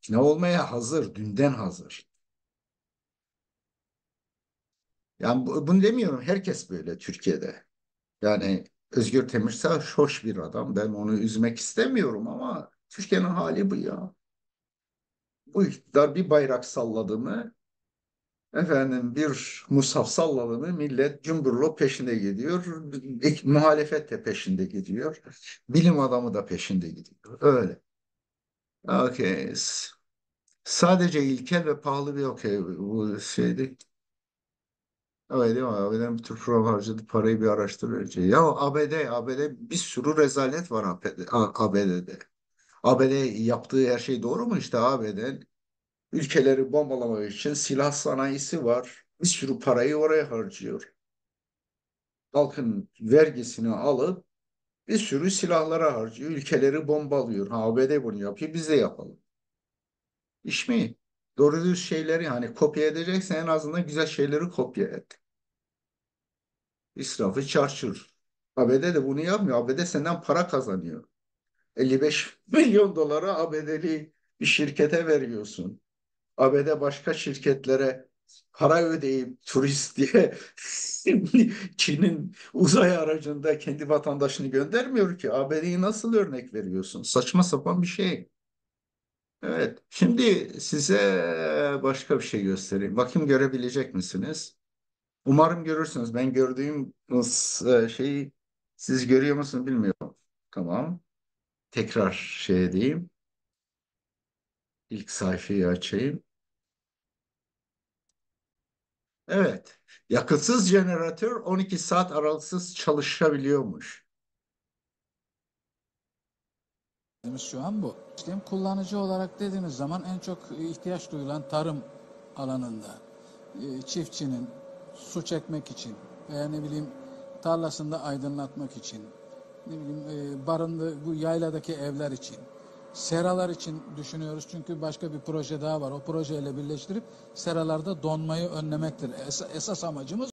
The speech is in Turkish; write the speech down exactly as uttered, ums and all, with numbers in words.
Ne olmaya hazır, dünden hazır. Yani bu- bunu demiyorum, herkes böyle Türkiye'de. Yani Özgür Demirsel hoş bir adam. Ben onu üzmek istemiyorum ama Türkiye'nin hali bu ya. Bu iktidar bir bayrak salladı mı, efendim bir mushaf salladı mı millet cumburlop peşinde gidiyor. İk- Muhalefet de peşinde gidiyor. Bilim adamı da peşinde gidiyor. Öyle. Okey. S- Sadece ilkel ve pahalı bir okey bu şeydi. Evet değil mi? A B D'nin bir tür program harcadı parayı bir araştırıyor. Ya A B D, A B D bir sürü rezalet var A B D, A- ABD'de. A B D yaptığı her şey doğru mu? İşte A B D ülkeleri bombalamak için silah sanayisi var. Bir sürü parayı oraya harcıyor. Halkın vergisini alıp bir sürü silahlara harcıyor. Ülkeleri bombalıyor. Ha, A B D bunu yapıyor, biz de yapalım. İş mi? Doğru düz şeyleri hani kopya edeceksen en azından güzel şeyleri kopya et. İsrafı çarçur. A B D de bunu yapmıyor. A B D senden para kazanıyor. elli beş milyon dolara A B D'li bir şirkete veriyorsun. A B D başka şirketlere para ödeyip turist diye Çin'in uzay aracında kendi vatandaşını göndermiyor ki. A B D'yi nasıl örnek veriyorsun? Saçma sapan bir şey. Evet. Şimdi size başka bir şey göstereyim. Bakayım görebilecek misiniz? Umarım görürsünüz. Ben gördüğüm e, şeyi siz görüyor musunuz bilmiyorum. Tamam. Tekrar şey edeyim. İlk sayfayı açayım. Evet. Yakıtsız jeneratör on iki saat aralıksız çalışabiliyormuş. Şu an bu. İşte kullanıcı olarak dediğiniz zaman en çok ihtiyaç duyulan tarım alanında e, çiftçinin su çekmek için veya ne bileyim tarlasında aydınlatmak için, ne bileyim e, barındığı bu yayladaki evler için, seralar için düşünüyoruz çünkü başka bir proje daha var. O projeyle birleştirip seralarda donmayı önlemektir. Es- esas amacımız